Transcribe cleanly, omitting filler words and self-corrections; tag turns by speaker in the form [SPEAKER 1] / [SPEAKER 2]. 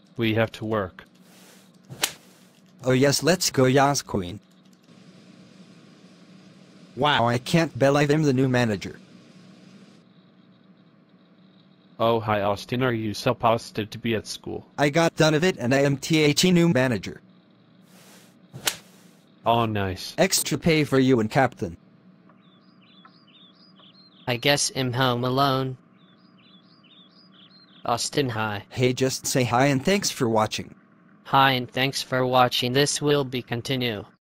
[SPEAKER 1] We have to work.
[SPEAKER 2] Oh yes, let's go, Yas Queen. Wow, I can't believe I'm the new manager.
[SPEAKER 1] Oh hi Austin, are you supposed to be at school?
[SPEAKER 2] I got done of it and I am the new manager.
[SPEAKER 1] Oh nice.
[SPEAKER 2] Extra pay for you and Captain.
[SPEAKER 3] I guess I'm home alone. Austin, hi.
[SPEAKER 2] Hey, just say hi and thanks for watching.
[SPEAKER 3] Hi and thanks for watching. This will be continue.